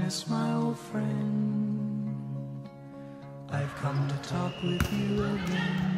darkness, my old friend. I've come to talk with you again.